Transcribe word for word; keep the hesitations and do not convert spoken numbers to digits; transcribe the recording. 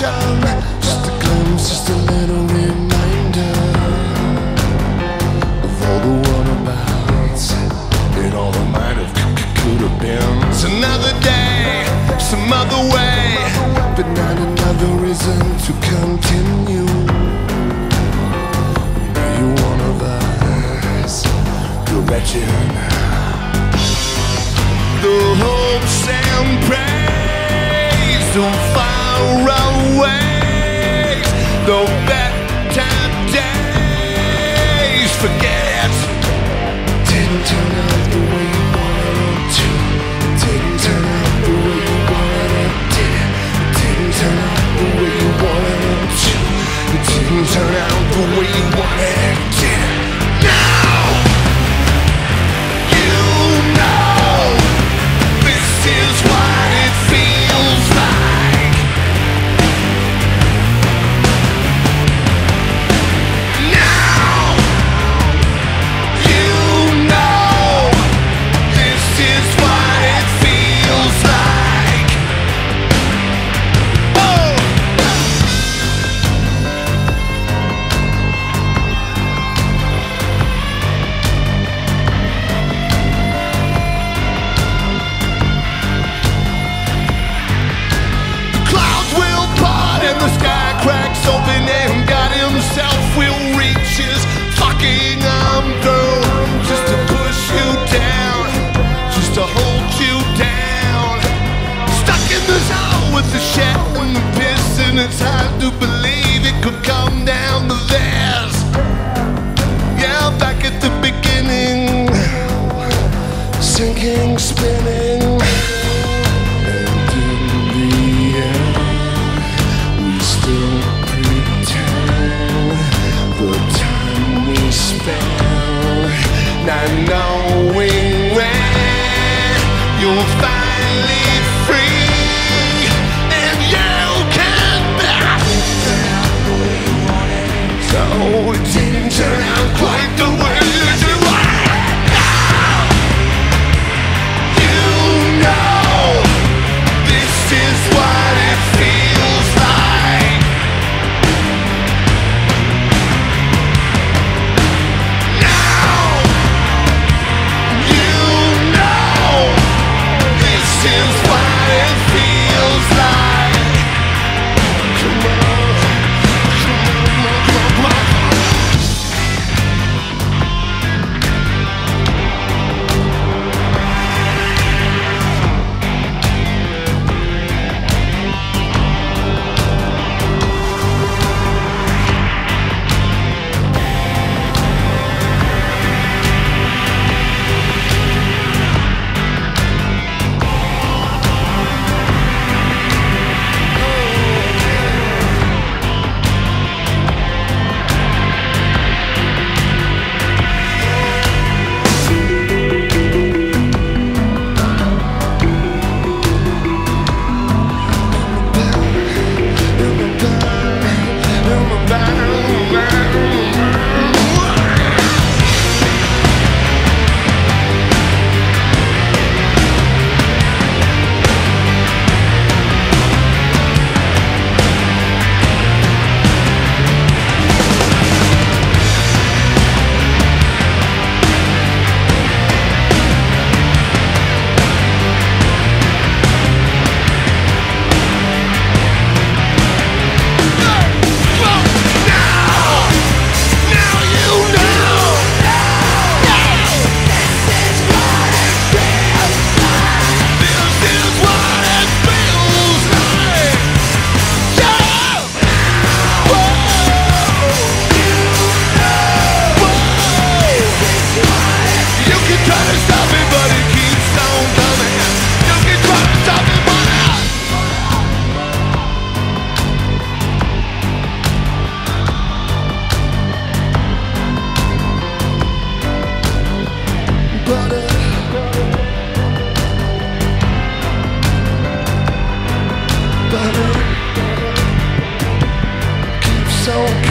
reflection, just a glimpse, just a little reminder of all the whereabouts and all that might have could have been. It's another day, some other way, but not another reason to continue. Are you one of us? The wretched. The hopes and praise don't far away. The better days, forget. Didn't turn out the way you wanted it to. Didn't turn out the way you wanted it did. Didn't turn out the way you wanted it to. It didn't turn out the way you wanted it did. Now you know this is what it feels like. Now you know this is what it feels like. Oh! The clouds will part and the sky cracks open and God himself will reach his fucking arm through, just to push you down, just to hold you down. Stuck in this hole with the shit and the piss, and it's hard to believe it could come down to this. Yeah, back at the beginning, sinking, spinning, and in the end, we still pretend the time we spend not knowing when you'll finally free, and you can back. So it didn't turn out quite the way that you wanted. Now you know this is what it feels like. Now you know this is what it feels like. Come on, come on, come on, come on. So